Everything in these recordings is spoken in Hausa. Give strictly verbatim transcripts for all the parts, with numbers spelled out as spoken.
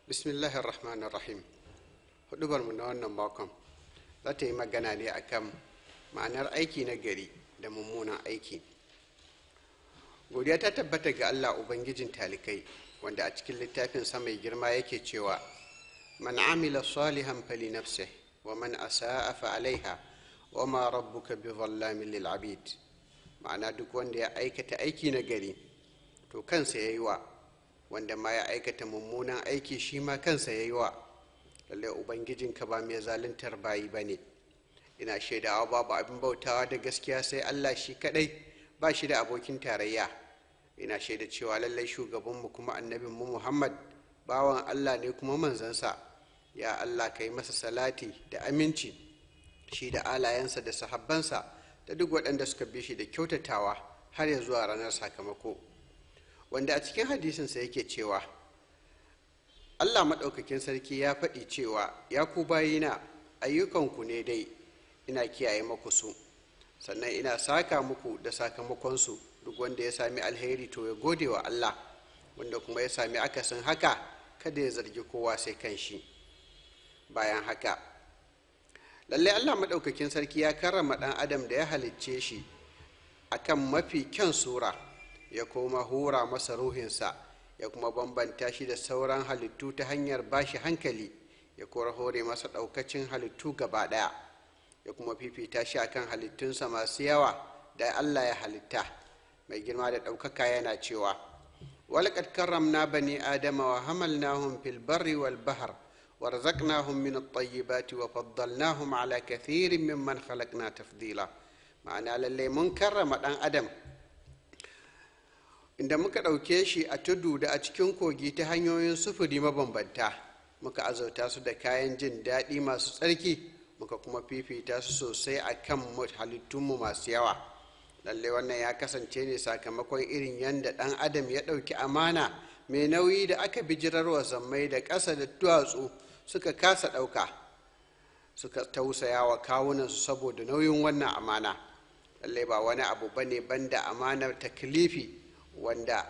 Bismillahir Rahmanir Rahim. Hudubarmu na wannan makon za ta yi magana ne akan ma'anar aiki na gari da mummunan aiki. Godiya ta tabbata ga Allah Ubangijin talikai, wanda a cikin littafin sa mai girma yake cewa man amila salihan fali nafsihi wa man asa'a fa alaiha wa ma rabbuka bi dhallamin lil abid. Ma'ana duk wanda ya aikata aiki na gari to kansa yayi wa, wanda ma ya aikata mummunan aiki shi ma kansa yayi wa. Lallai Ubangijinka ba mai zaluntar bayi bane. Ina shaidawa babu abin bautawa da gaskiya sai Allah shi kadai, ba shi da abokin tarayya. Ina shaida cewa lallai shugabanmu kuma annabinmu Muhammad bawan Allah ne kuma manzansa. Ya Allah ka yi masa salati da aminci, shi da alayensa da sahabbansa da duk waɗanda suka bi shi da kyautatawa har ya zuwa ranar sakamako. Wanda a cikin hadisinsa yake cewa Allah maɗaukakin sarki ya faɗi cewa ya ku bayina, ayyukanku ne dai ina kiyaye maku su, sannan ina saka muku da sakamakonsu. Duk wanda ya sami alheri to ya gode wa Allah, wanda kuma ya sami akasin haka kada ya zargi kowa sai kan shi. Bayan haka lallai Allah maɗaukakin sarki ya karrama ɗan adam da ya halicce shi akan mafi kyan sura, ya kuma hura masa ruhinsa, ya kuma bambanta shi da sauran halittu ta hanyar bashi hankali, ya kuma hore masa ɗaukacin halittu gaba ɗaya, ya kuma fifita shi akan halittunsa masu yawa da Allah ya halitta. Mai girma da ɗaukaka yana cewa walaqad karramna bani adama wa hamalnahum fil barri wal bahr warzaqnahum min at-tayyibati wa faddalnahum ala kathirin mimman khalaqna tafdila. Ma'ana lalle mun karrama ɗan adam inda muka ɗauke shi a tudu da a cikin kogi ta hanyoyin sufuri mabambanta, muka azauta su da kayan jin daɗi masu tsarki, muka kuma fifita su sosai a kan halittunmu masu yawa. Lallai wannan ya kasance ne sakamakon irin yadda ɗan adam ya ɗauki amana mai nauyi da aka bijirarwa zammai da ƙasa da duwatsu suka kasa ɗauka, suka tausaya wa kawunansu saboda nauyin wannan amana. Lallai ba wani abu bane banda amanar taklifi wanda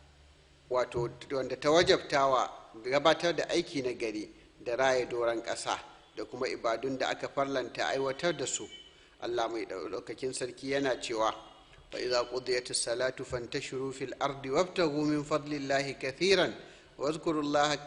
wato wanda ta wajabtawa gabatar da aiki na gari da raye doron ƙasa da kuma ibadun da aka farlanta aiwatar da su. Allah mai ɗaukakin sarki yana cewa fa idza qudiyatis salatu fantashiru fil ardi wabtaghu min fadlillahi kathiran wadhkurullaha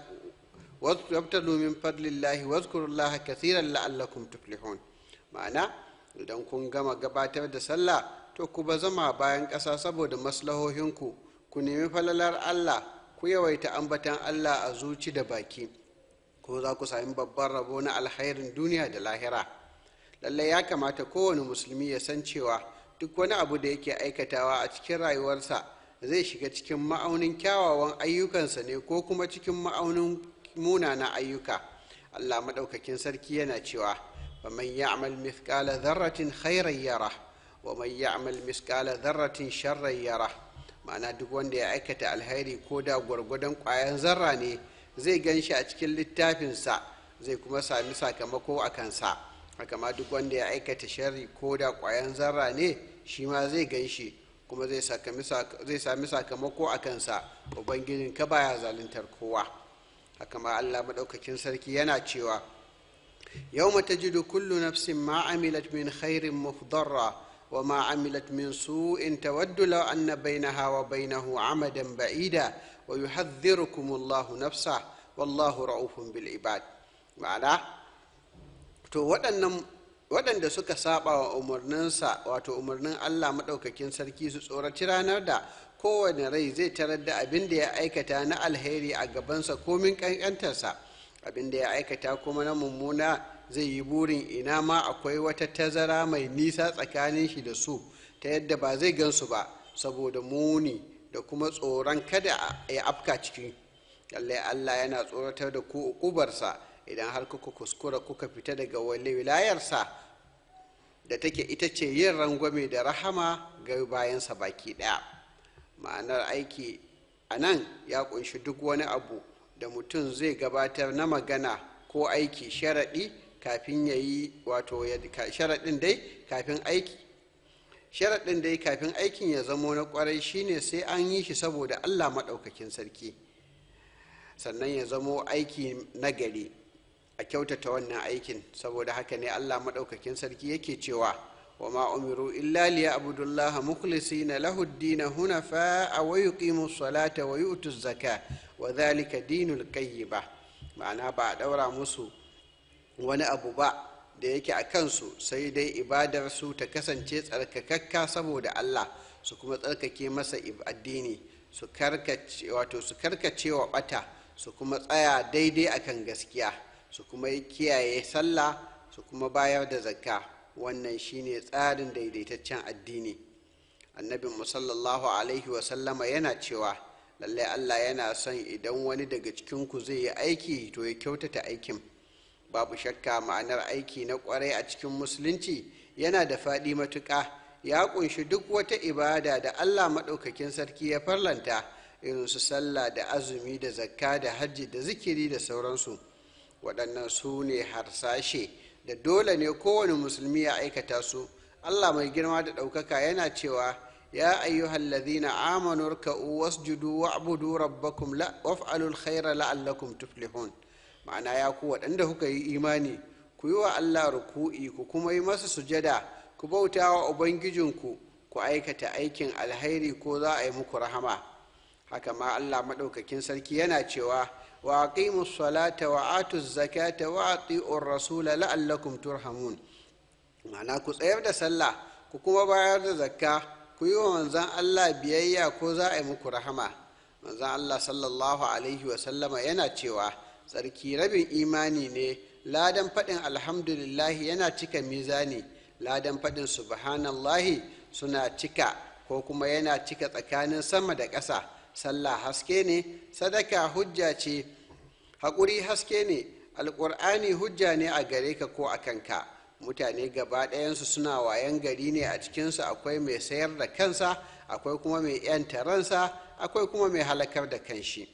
wabtaghu min fadlillahi wadhkurullaha kathiran la'allakum tuflihun. Ma'ana idan kun gama gabatar da sallah to ku ba zama bayan ƙasa saboda maslahohinku, ku nemi falalar Allah, ku yawaita ambatan Allah a zuci da baki, ko za ku sami babban rabo na alkhairin duniya da lahira. Lallai ya kamata kowane musulmi ya san cewa duk wani abu da yake aikatawa a cikin rayuwarsa zai shiga cikin ma'aunin kyawawan ayyukansa ne ko kuma cikin ma'aunin munana ayyuka. Allah maɗaukakin sarki yana cewa faman ya'mal mithqala dharratin khairan yarah wa man ya'mal mithqala dharratin sharran yarah. Ma'ana duk wanda ya aikata alheri ko da gwargwadon ƙwayan zarra ne zai gan shi a cikin littafinsa, zai kuma sami sakamako a kansa. Haka ma duk wanda ya aikata sharri ko da ƙwayan zarra ne shi ma zai gan shi kuma zai sami sakamako a kansa. Ubangijin ka baya zaluntar kowa. Haka ma Allah maɗaukakin sarki yana cewa yawma tajidu kullu nafsin ma amilat min khairin muhdarra wa ma amilat min su'in tawaddu law anna bainaha wa bainahu amadan ba'ida wa yuhadhdhirukum Allahu nafsa wallahu ra'ufun bil ibad. Ma'ana to waɗannan waɗanda suka saba wa umarninsa, wato umarnin Allah maɗaukakin sarki, su tsoraci ranar da kowane rai zai tarar da abin da ya aikata na alheri a gabansa komin ƙanƙantarsa, abin da ya aikata kuma na mummuna zai yi burin ina ma akwai wata tazara mai nisa tsakanin shi da su ta yadda ba zai gansu ba saboda muni da kuma tsoron kada ya afka ciki. Lallai Allah yana tsoratar da ku uƙubarsa idan har kuka kuskura kuka fita daga wale wilayarsa da take ita ce yin rangwame da rahama ga bayansa baki ɗaya. Ma'anar aiki a nan ya ƙunshi duk wani abu da mutum zai gabatar na magana ko aiki sharaɗi kafin ya yi, wato sharaɗin dai kafin aiki sharaɗin dai kafin aikin ya zamo na ƙwarai shine sai an yi shi saboda Allah maɗaukakin sarki. sannan ya zamo aiki nagari, a kyautata wannan aikin. Saboda haka ne Allah maɗaukakin sarki yake cewa wa ma umiru illa liya'budullaha mukhlisina lahu ad-din hunafa'a wa yuqimus salata wa yu'tuz zakata wa dhalika dinul qayyimah. ma'ana ba a ɗaura musu wani abu ba da yake a kansu sai dai ibadar su ta kasance tsarkakakka saboda Allah, su kuma tsarkake masa addini, su karkace wato su karkace wa bata, su kuma tsaya daidai akan gaskiya, su kuma kiyaye sallah, su kuma bayar da zakka. Wannan shine tsarin daidaitaccen addini. Annabin mu sallallahu alaihi wa sallama yana cewa lallai Allah yana son idan wani daga cikin ku zai yi aiki to ya kyautata aikin. Babu shakka ma'anar aiki na kwarai a cikin musulunci yana da faɗi matuƙa, ya ƙunshi duk wata ibada da Allah maɗaukakin sarki ya farlanta, irin su sallah da azumi da zakka da hajji da zikiri da sauransu. Waɗannan su ne harsashe da dole ne kowane musulmi ya aikata su. Allah mai girma da ɗaukaka yana cewa ya ayyuhal ladhina amanu rka'u wasjudu wa'budu rabbakum la waf'alul khaira la'allakum tuflihun. Ma'ana ya ku waɗanda kuka yi imani, ku yi wa Allah ruku'i, ku kuma yi masa sujada, ku bauta wa ubangijinku, ku aikata aikin alhairi ko za a yi muku rahama. Haka ma Allah maɗaukakin sarki yana cewa wa aqimus salata wa atuz zakata wa ati'ur rasula la'allakum turhamun. Ma'ana ku tsayar da sallah, ku kuma bayar da zakka, ku yi wa manzon Allah biyayya ko za a yi muku rahama. Manzon Allah sallallahu alaihi wa sallama yana cewa tsarki rabin imani ne. Ladan faɗin alhamdulillahi yana cika mizani, ladan faɗin subhanallahi suna cika ko kuma yana cika tsakanin sama da ƙasa. Sallah haske ne, sadaka hujja ce, haƙuri haske ne, alƙur'ani hujja ne a gare ka ko a kanka. Mutane gaba ɗayansu suna wayan gari ne, a cikinsu akwai mai sayar da kansa, akwai kuma mai ‘yanta ransa, akwai kuma mai halakar da kanshi.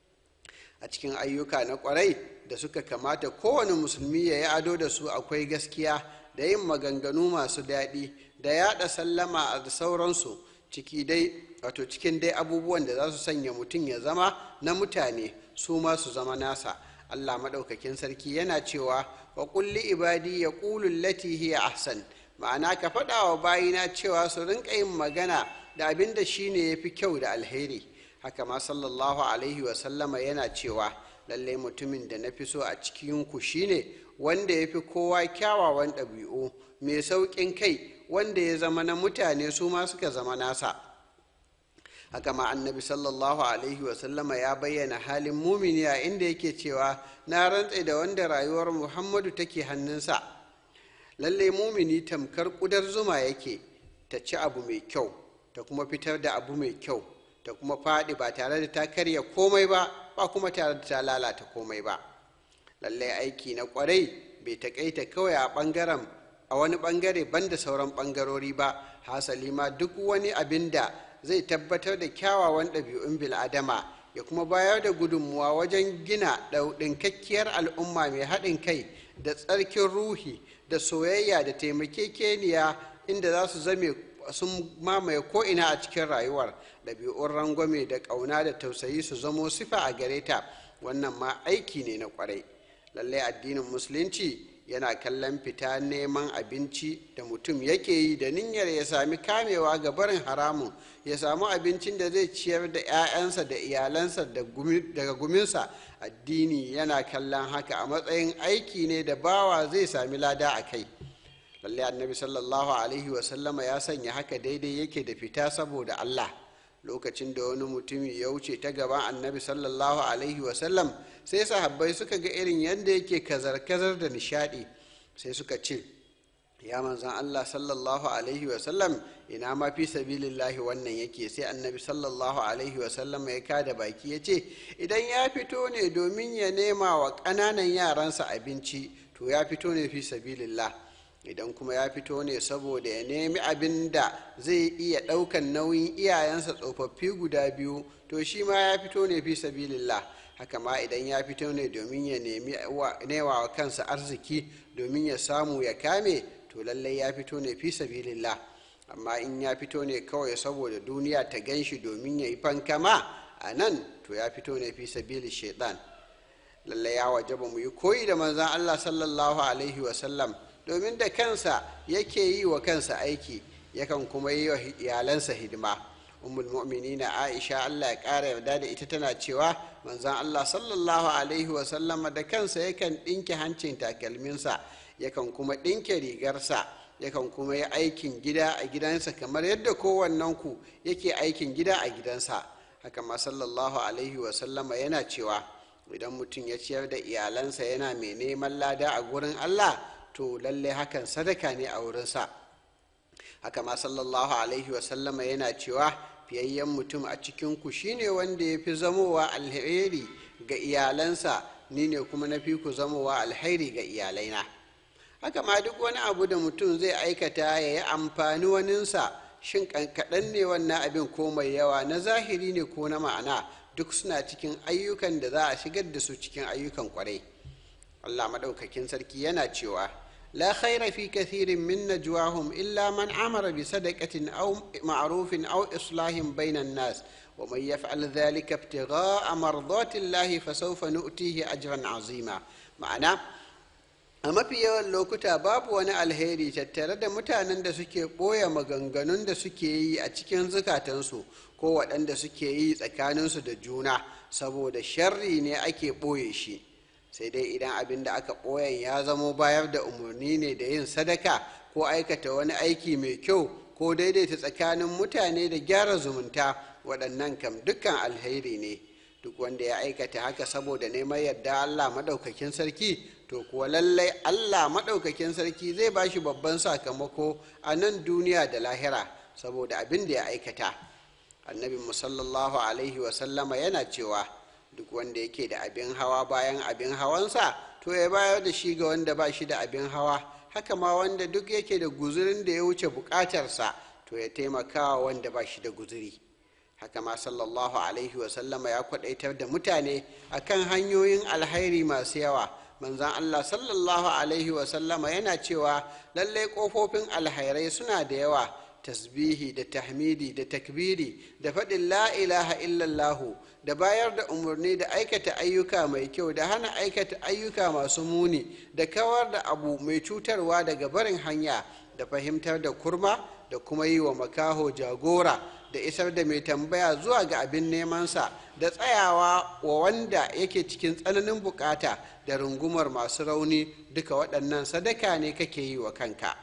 A cikin ayyuka na ƙwarai da suka kamata kowane musulmi ya yi ado da su akwai gaskiya da yin maganganu masu daɗi da yaɗa sallama da sauransu, ciki dai wato cikin dai abubuwan da za su sanya mutum ya zama na mutane su ma su zama nasa. Allah maɗaukakin sarki yana cewa wa kulli ibadi ya ƙulun lati hiya ahsan. Ma'ana ka faɗa wa bayina cewa su rinƙa yin magana da abin da shi ne ya fi kyau da alheri. Haka ma sallallahu alaihi wa sallama yana cewa lallai mutumin da na fi so a cikinku shine wanda ya fi kowa kyawawan ɗabi'u, mai sauƙin kai, wanda ya zama na mutane su ma suka zama nasa. Haka ma annabi sallallahu alaihi wa sallama ya bayyana halin mumini a inda yake cewa na rantse da wanda rayuwar Muhammadu take hannunsa, lallai mumini tamkar ƙudar zuma yake, ta ci abu mai kyau ta kuma fitar da abu mai kyau, ta kuma faɗi ba tare da ta karya komai ba, ba kuma tare da ta lalata komai ba. Lallai aiki na ƙwarai bai taƙaita kawai a ɓangaren a wani ɓangare banda sauran ɓangarori ba, hasali ma duk wani abin da zai tabbatar da kyawawan ɗabi'un bil'adama ya kuma bayar da gudunmuwa wajen gina ɗinkakkiyar al'umma mai haɗin kai da tsarkin ruhi da soyayya da taimakekeniya, inda za su zame sun mamaye ko'ina a cikin rayuwar. Ɗabi'un rangwame da ƙauna da tausayi su zamo sifa a gare ta, wannan ma aiki ne na ƙwarai. Lallai addinin musulunci yana kallon fita neman abinci da mutum yake yi da niyyar ya sami kamewa ga barin haramun, ya samu abincin da zai ciyar da 'ya'yansa da iyalansa daga guminsa. Addini yana kallon haka a matsayin aiki ne da bawa zai sami lada a kai. Lallai annabi sallallahu alaihi wasallama ya sanya haka daidai yake da fita saboda Allah. Lokacin da wani mutumi ya wuce ta gaban annabi sallallahu alaihi wasallam, sai sahabbai suka ga irin yadda yake kazar-kazar da nishadi, sai suka ce ya manzan Allah sallallahu alaihi wasallam, ina ma fi sabilillahi wannan yake. Sai annabi sallallahu alaihi wasallam ya kada baki ya ce idan ya fito ne domin ya nema wa ƙananan yaransa abinci to ya fito ne fi sabilillah, idan kuma ya fito ne saboda ya nemi abin da zai iya ɗaukan nauyin iyayensa tsofaffi guda biyu to shi ma ya fito ne fi sabilillah. Haka ma idan ya fito ne domin ya nemi newa wa kansa arziki domin ya samu ya kame to lallai ya fito ne fi sabilillah. Amma in ya fito ne kawai saboda duniya ta ganshi domin ya yi fankama, a nan to ya fito ne fi sabili shaitan. Lallai ya wajaba mu yi koyi da manzon Allah sallallahu alaihi wasallam, domin da kansa yake yi wa kansa aiki, yakan kuma yi wa iyalansa hidima. Ummul mu'minina Aisha Allah ya ƙara yarda da ita tana cewa manzon Allah sallallahu alaihi wasallama da kansa yakan ɗinke hancin takalminsa, yakan kuma ɗinke rigarsa, yakan kuma yi aikin gida a gidansa kamar yadda kowannenku yake aikin gida a gidansa. Haka ma sallallahu alaihi wasallama yana cewa idan mutum ya ciyar da iyalansa yana mai neman lada a gurin Allah, to lalle hakan sadaka ne a wurinsa. Haka ma sallallahu alaihi wasallama yana cewa fiyayyen mutum a cikinku shine wanda ya fi zamowa alheri ga iyalansa, ni ne kuma na fi ku zamowa alheri ga iyalaina. Haka ma duk wani abu da mutum zai aikata ya yi amfani waninsa, shin kaɗan ne wannan abin ko mai yawa, na zahiri ne ko na ma'ana, duk suna cikin ayyukan da za a shigar da su cikin ayyukan kwarai. Allah maɗaukakin sarki yana cewa la khaira fi kathirin min najwahum illa man amara bi sadaqatin aw ma'rufin aw islahin bainan nas wa man yaf'al dhalika ibtigha'a mardati llahi fasawfa nu'tihi ajran 'azima. Ma'ana, a mafi yawan lokuta babu wani alheri tattare da mutanen da suke ɓoye maganganun da suke yi a cikin zukatansu ko waɗanda suke yi tsakaninsu da juna, saboda sharri ne ake ɓoye shi. Sai dai idan abin da aka ɓoyen ya zamo bayar da umarni ne da yin sadaka ko aikata wani aiki mai kyau ko daidaita tsakanin mutane da gyara zumunta, waɗannan kam dukkan alheri ne. Duk wanda ya aikata haka saboda neman yarda Allah maɗaukakin sarki, to kuwa lallai Allah maɗaukakin sarki zai ba shi babban sakamako a nan duniya da lahira saboda abin da ya aikata. Annabi sallallahu alaihi wasallama yana cewa duk wanda yake da abin hawa bayan abin hawansa, to ya bayar da shi ga wanda ba shi da abin hawa. Haka ma wanda duk yake da guzurin da ya wuce bukatarsa, to ya taimakawa wanda ba shi da guzuri. Haka ma sallallahu alaihi wasallama ya kwadaitar da mutane akan hanyoyin alhairi masu yawa. Manzan Allah sallallahu alaihi wasallama yana cewa lallai kofofin alhairai suna da yawa: tasbihi da tahmidi da takbiri da faɗin la ilaha illallahu, da bayar da umarni da aikata ayyuka mai kyau, da hana aikata ayyuka masu muni, da kawar da abu mai cutarwa daga barin hanya, da fahimtar da kurma, da kuma yi wa makaho jagora, da isar da mai tambaya zuwa ga abin nemansa, da tsayawa wa wanda yake cikin tsananin bukata, da rungumar masu rauni. Duka waɗannan sadaka ne kake yi wa kanka,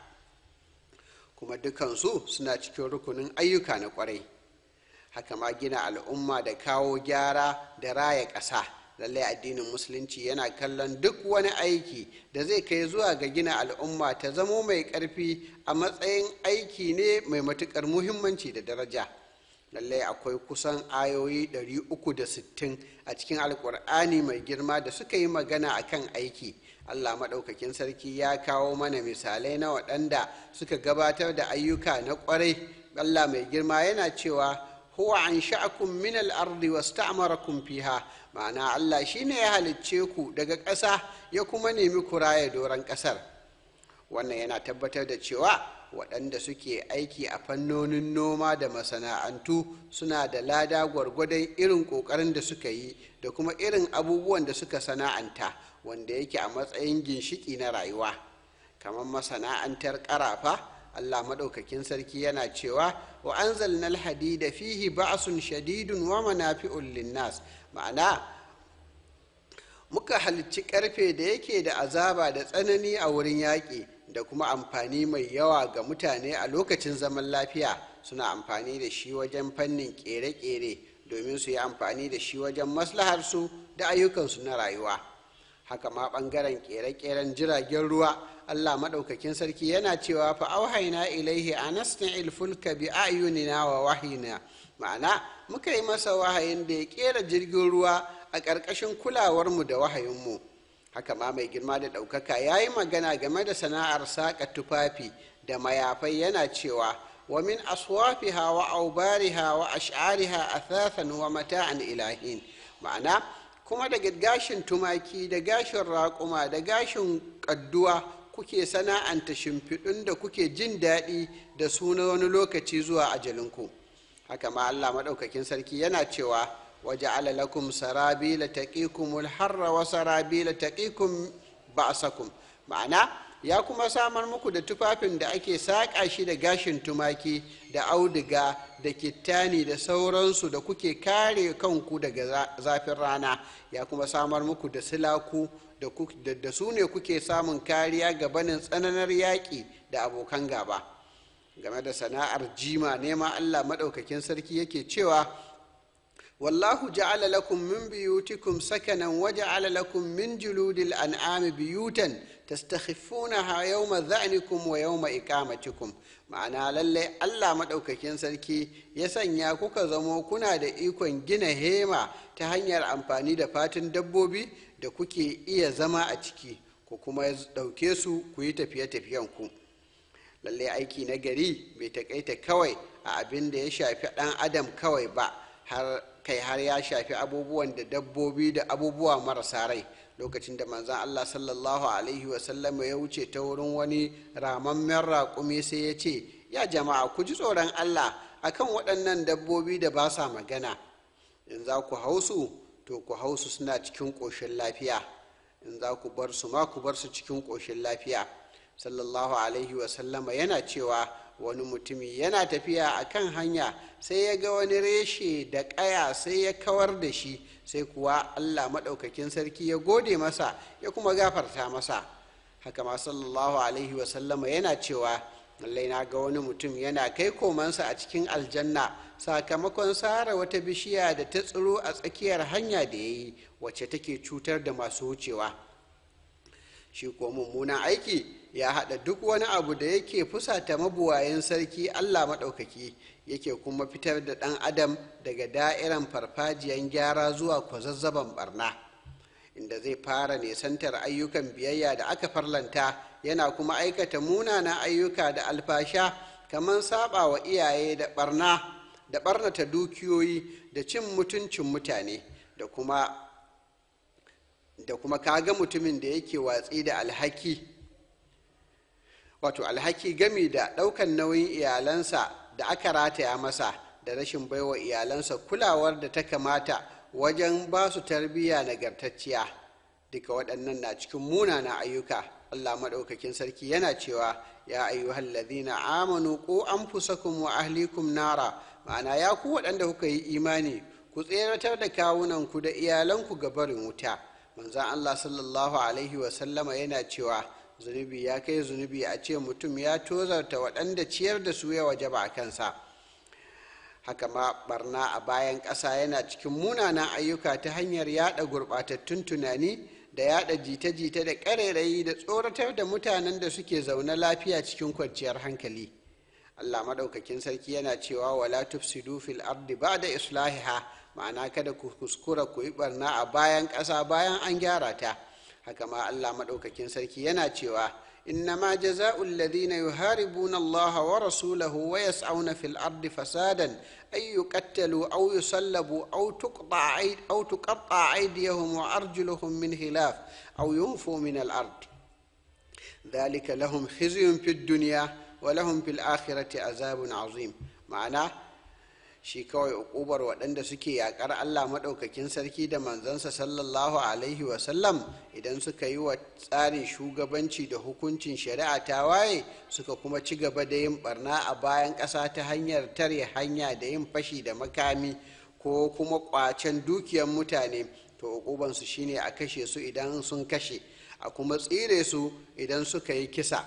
kuma dukansu suna cikin rukunin ayyuka na ƙwarai. Haka ma gina al'umma da kawo gyara da raya ƙasa. Lallai addinin musulunci yana kallon duk wani aiki da zai kai zuwa ga gina al'umma ta zamo mai ƙarfi a matsayin aiki ne mai matuƙar muhimmanci da daraja. Lallai akwai kusan ayoyi ɗari uku da sittin a cikin alƙur'ani mai girma da suka yi magana a kan aiki. Allah maɗaukakin sarki ya kawo mana misalai na waɗanda suka gabatar da ayyuka na ƙwarai. Allah mai girma yana cewa huwa an sha'akum min al-ardi wasta'marakum fiha. Ma'ana Allah shine ya halicce ku daga ƙasa ya kuma nemi ku raya doron ƙasar. Wannan yana tabbatar da cewa waɗanda suke aiki a fannonin noma da masana'antu suna da lada gwargwadon irin ƙoƙarin da suka yi da kuma irin abubuwan da suka sana'anta, wanda yake a matsayin ginshiki na rayuwa. Kamar masana'antar ƙarafa, Allah maɗaukakin sarki yana cewa wa anzalnal hadida fihi ba'sun shadidun wa manafi'un linnas. Ma'ana, muka halicci ƙarfe da yake da azaba da tsanani a wurin yaƙi da kuma amfani mai yawa ga mutane a lokacin zaman lafiya. Suna amfani da shi wajen fannin ƙere-ƙere domin su yi amfani da shi wajen maslaharsu da ayyukansu na rayuwa. Haka ma ɓangaren ƙere-ƙeren jiragen ruwa, Allah maɗaukakin sarki yana cewa fa auhaina ilaihi anasna'il fulka bi ayunina wa wahina. Ma'ana, muka yi masa wahayin da ya ƙera jirgin ruwa a ƙarƙashin kulawarmu da wahayinmu. Haka ma mai girma da ɗaukaka ya yi magana game da sana'ar saƙa tufafi da mayafai, yana cewa wa min aswafiha wa aubariha wa ash'ariha athathan wa mata'an ilahin. Ma'ana, kuma daga gashin tumaki da gashin raƙuma da gashin ƙadduwa kuke sana'anta shimfiɗun da kuke jin daɗi da su na wani lokaci zuwa ajalinku. Haka ma Allah maɗaukakin sarki yana cewa waja'ala lakum sarabila taqikumul harra wa sarabila taqikum ba'sakum. Ma'ana ya kuma samar muku da tufafin da ake saƙa shi da gashin tumaki da auduga da kittani da sauransu da kuke kare kanku daga zafin rana. Ya kuma samar muku da silaku da su ne kuke samun kariya gabanin tsananar yaƙi da abokan gaba. Game da sana'ar jima nema Allah maɗaukakin sarki yake cewa wallahu ja'ala lakum min biyutikum sakanan wa ja'ala lakum min juludil an'ami biyutan tastakhifunaha yawma dha'nikum wa yawma iqamatikum. Ma'ana lalle Allah maɗaukakin sarki ya sanya kuka zamo kuna da ikon gina hema ta hanyar amfani da fatin dabbobi da kuke iya zama a ciki, ku kuma ɗauke su ku yi tafiye-tafiyen ku. Lalle aiki na gari bai takaita kawai a abin da ya shafi ɗan adam kawai ba, har kai har ya shafi abubuwan da dabbobi da abubuwa marasa rai. Lokacin da manzon Allah sallallahu alaihi wasallam ya wuce ta wurin wani ramammen raƙumi sai ya ce, ya jama'a ku ji tsoron Allah akan waɗannan dabbobi da ba sa magana. In za ku hausu to ku hausu suna cikin ƙoshin lafiya, in za ku bar su ma ku bar su cikin ƙoshin lafiya. Sallallahu alaihi wasallama yana cewa wani mutumi yana tafiya a kan hanya sai ya ga wani reshe da ƙaya sai ya kawar da shi, sai kuwa Allah maɗaukakin sarki ya gode masa ya kuma gafarta masa. Haka ma sallallahu alaihi wasallama yana cewa lallai na ga wani mutum yana kai komansa a cikin aljanna sakamakon sare wata bishiya da ta tsiro a tsakiyar hanya da ya yi wacce take cutar da masu wucewa. Shi ko mummunan aiki ya haɗa duk wani abu da yake fusata mabuwayin sarki Allah maɗaukaki, yake kuma fitar da ɗan adam daga da'iran farfajiyan gyara zuwa kwazazzaban barna, inda zai fara nesantar ayyukan biyayya da aka farlanta, yana kuma aikata munanan ayyuka da alfasha kamar saba wa iyaye da barna da barnata dukiyoyi da cin mutuncin mutane da kuma da kuma kaga mutumin da yake watsi da alhaki wato alhaki gami da ɗaukan nauyin iyalansa da aka rataya masa da rashin baiwa iyalansa kulawar da ta kamata wajen ba su tarbiyya nagartacciya. Duka waɗannan na cikin munanan ayyuka. Allah maɗaukakin sarki yana cewa ya ayyuhal ladhina amanu qu anfusakum wa ahlikum nara. Ma'ana ya ku waɗanda kuka yi imani ku tseratar da kawunanku da iyalanku ga barin wuta. Manzon Allah sallallahu alaihi wasallama yana cewa zunubi ya kai zunubi a ce mutum ya tozarta waɗanda ciyar da su ya wajaba a kansa. Haka ma barna a bayan ƙasa yana cikin munanan ayyuka ta hanyar yada gurɓatattun tunani da yada jita-jita da ƙarairayi da tsoratar da mutanen da suke zaune lafiya cikin kwanciyar hankali. Allah maɗaukakin sarki yana cewa wala tufsidu fil ardi ba'da islahiha. Ma'ana kada ku kuskura ku yi barna a bayan ƙasa bayan an gyara ta. Haka ma Allah maɗaukakin sarki yana cewa innama jaza'ul ladhina yuharibuna Allah wa rasulahu wa yas'auna fil ardi fasadan ay yuqattalu aw yusallabu aw tuqta'a aw tuqatta'a aydiyahum wa arjuluhum min khilaf aw yunfu min al ard dhalika lahum khizyun fid dunya wa lahum fil akhirati azabun azim. Ma'ana shi kawai uƙubar waɗanda suke yaƙar Allah maɗaukakin sarki da manzansa sallallahu alaihi wasallam idan suka yi wa tsarin shugabanci da hukuncin shari'a ta waye suka kuma ci gaba da yin barna a bayan ƙasa ta hanyar tare hanya da yin fashi da makami ko kuma ƙwacen dukiyar mutane, to uƙubansu shine a kashe su idan sun kashe, a kuma tsire su idan suka yi kisa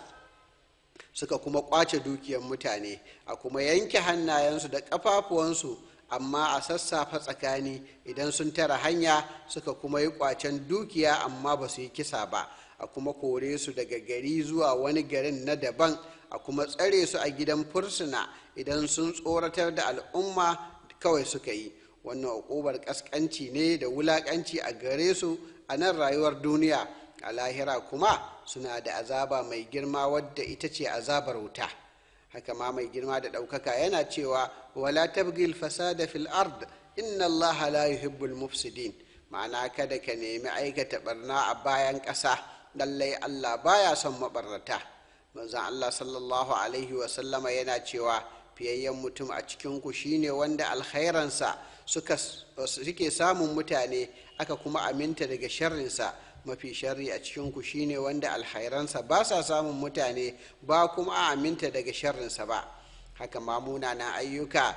suka kuma kwace dukiyar mutane, a kuma yanke hannayensu da ƙafafuwansu amma a sassafa tsakani idan sun tara hanya suka kuma yi kwacen dukiya amma ba su yi kisa ba, a kuma kore su daga gari zuwa wani garin na daban, a kuma tsare su a gidan fursuna idan sun tsoratar da al'umma kawai suka yi. Wannan uƙubar ƙasƙanci ne da wulaƙanci a gare su a nan rayuwar duniya. A lahira kuma suna da azaba mai girma wadda ita ce azabar wuta. Haka ma mai girma da ɗaukaka yana cewa wala tabgil fasada fil ard inna Allah la yuhibbul mufsidin. Ma'ana kada ka nemi aikata barna a bayan ƙasa, lallai Allah baya son mabarnata. Manzon Allah sallallahu alaihi wa sallama yana cewa fiyayyen mutum a cikinku shine wanda alkhairansa suka suke samun mutane aka kuma aminta daga sharrinsa. Mafi sharri a cikinku shine wanda alkhairansa ba sa samun mutane ba kuma a aminta daga sharrinsa ba. Haka ma munanan ayyuka,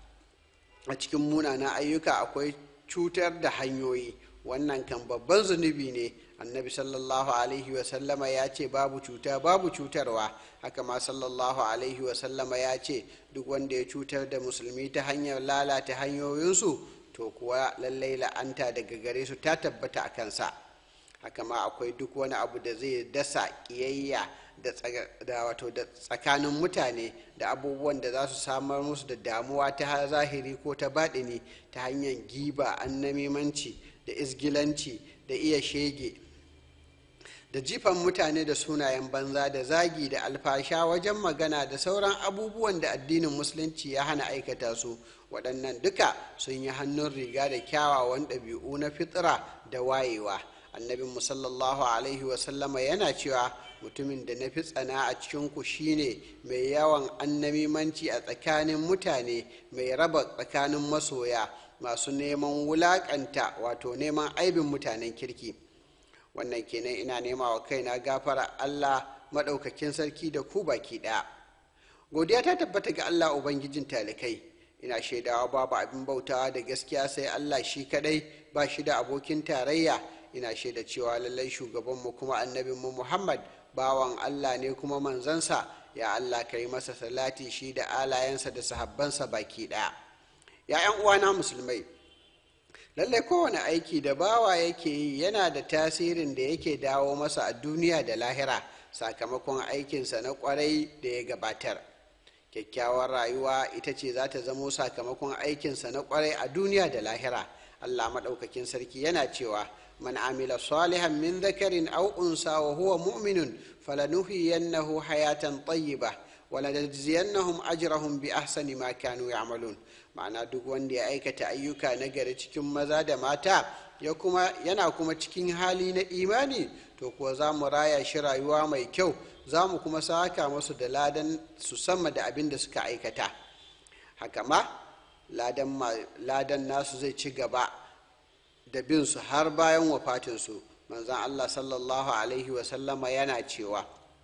a cikin munanan ayyuka akwai cutar da hanyoyi, wannan kan babban zunubi ne. Annabi sallallahu alaihi wasallama ya ce babu cuta babu cutarwa. Haka ma sallallahu alaihi wasallama ya ce duk wanda ya cutar da musulmi ta hanyar lalata hanyoyinsu to kuwa lallai la'anta daga gare su ta tabbata a kansa. Haka ma akwai duk wani abu da zai dasa ƙiyayya da wato da tsakanin mutane da abubuwan da za su samar musu da damuwa ta zahiri ko ta baɗini ta hanyar giba, annamimanci da izgilanci da iya shege da jifan mutane da sunayen banza da zagi da alfasha wajen magana da sauran abubuwan da addinin musulunci ya hana aikata su. Waɗannan duka sun yi hannun riga da kyawawan ɗabi'u na fitra da wayewa. Annabin mu sallallahu alaihi wasallama yana cewa mutumin da na fi tsana a cikinku shine mai yawan annamimanci a tsakanin mutane, mai raba tsakanin masoya, masu neman wulaƙanta wato neman aibin mutanen kirki. Wannan kenan ina nema wa kaina gafara Allah maɗaukakin sarki da ku baki ɗaya. Godiya ta tabbata ga Allah Ubangijin talikai. Ina shaidawa babu abin bautawa da gaskiya sai Allah shi kaɗai, ba shi da abokin tarayya. Ina shaida cewa lallai shugabanmu kuma annabinmu Muhammad bawan Allah ne kuma manzansa. Ya Allah ka yi masa salati shi da alayensa da sahabbansa baki ɗaya. Ya 'yan uwana musulmai, lallai kowane aiki da bawa yake yi yana da tasirin da yake dawo masa a duniya da lahira sakamakon aikinsa na kwarai da ya gabatar. Kyakkyawar rayuwa ita ce za ta zamo sakamakon aikinsa na kwarai a duniya da lahira. Allah maɗaukakin sarki yana cewa man amila salihan min dhakarin aw unsa wa huwa mu'minun falanuhyiyannahu hayatan tayyibah wa lanajziyannahum ajrahum bi ahsani ma kanu ya'malun. Ma'ana duk wanda ya aikata ayyuka na gari cikin maza da mata ya kuma yana kuma cikin hali na imani to kuwa za mu raya shi rayuwa mai kyau, za mu kuma saka musu da ladan su sama da abin da suka aikata. Haka ma ladan, ladan nasu zai ci gaba da bin su har bayan wafatinsu. Manzon Allah sallallahu alaihi wasallama yana cewa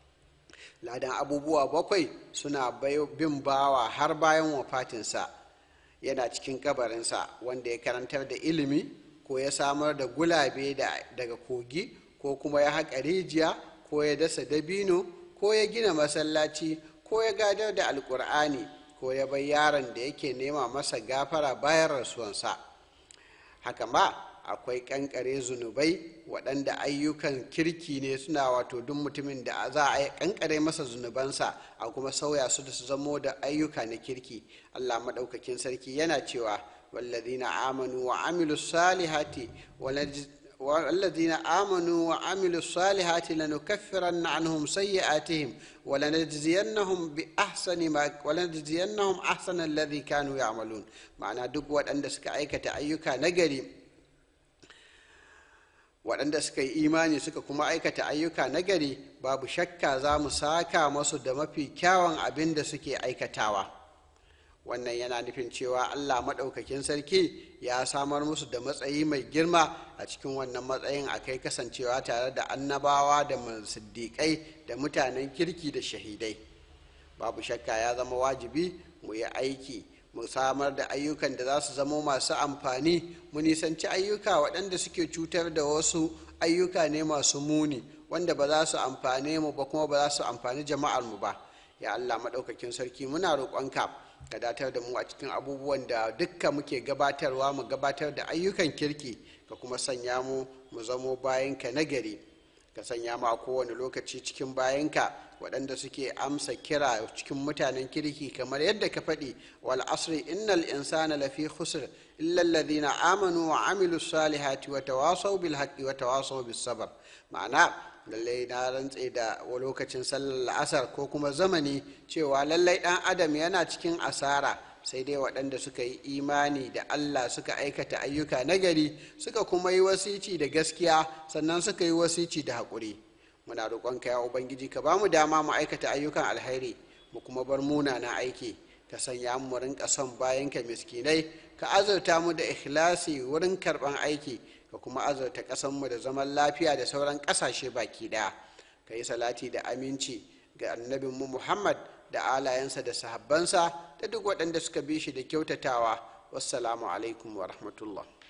ladan abubuwa bakwai suna bin bawa har bayan wafatinsa. Yana cikin kabarinsa wanda ya karantar da ilimi ko ya samar da gulabe daga kogi ko kuma ya haƙa rijiya ko ya dasa dabino ko ya gina masallaci ko ya gadar da alƙur'ani ko ya bai yaron da yake nema masa gafara bayan rasuwansa. Haka ma akwai kankare zunubai waɗanda ayyukan kirki ne suna wato duk mutumin da za a kankare masa zunubansa a kuma sauya su da su zamo da ayyuka na kirki. Allah maɗaukakin sarki yana cewa wallazina amanu wa amilu salihati والذين آمنوا وعملوا الصالحات لنكفرن عنهم سيئاتهم ولنجزينهم بأحسن ما ولنجزينهم أحسن الذي كانوا يعملون. معنى duk waɗanda suka aikata ayyuka nagari, waɗanda suka yi imani suka kuma aikata ayyuka nagari, babu shakka za mu saka masu da mafi kyawun abin da suke aikatawa. Wannan yana nufin cewa Allah maɗaukakin sarki ya samar musu da matsayi mai girma. A cikin wannan matsayin akai kasancewa tare da annabawa da siddiƙai da mutanen kirki da shahidai. Babu shakka ya zama wajibi mu yi aiki, mu samar da ayyukan da za su zama masu amfani, mu nisanci ayyuka waɗanda suke cutar da wasu ayyuka ne masu muni wanda ba za su amfane mu ba kuma ba za su amfani jama'ar mu ba. Ya Allah maɗaukakin sarki muna roƙonka ka datar da mu a cikin abubuwan da dukka muke gabatarwa, mu gabatar da ayyukan kirki, ka kuma sanya mu mu zamo bayanka nagari. Ka sanya mu a kowane lokaci cikin bayanka waɗanda suke amsa kira cikin mutanen kirki kamar yadda ka faɗi wal asri innal insana lafi khusr illa alladhina amanu wa amilu salihati wa tawasaw bil haqqi wa tawasaw bis sabr. Ma'ana lallai na rantse da lokacin sallar la'asar ko kuma zamani cewa lallai ɗan adam yana cikin asara sai dai waɗanda suka yi imani da Allah, suka aikata ayyuka nagari, suka kuma yi wasici da gaskiya, sannan suka yi wasici da haƙuri. Muna roƙonka ya Ubangiji ka ba mu dama mu aikata ayyukan alheri mu kuma bar munanan aiki. ka sanya mu rinka son bayanka miskinai, ka azurta mu da ikhlasi wurin karban aiki, ka kuma azurta ƙasanmu da zaman lafiya da sauran ƙasashe baki ɗaya. Ka yi salati da aminci ga annabinmu Muhammad da alayensa da sahabbansa da duk waɗanda suka bi shi da kyautatawa. Wassalamu alaikum wa rahmatullah.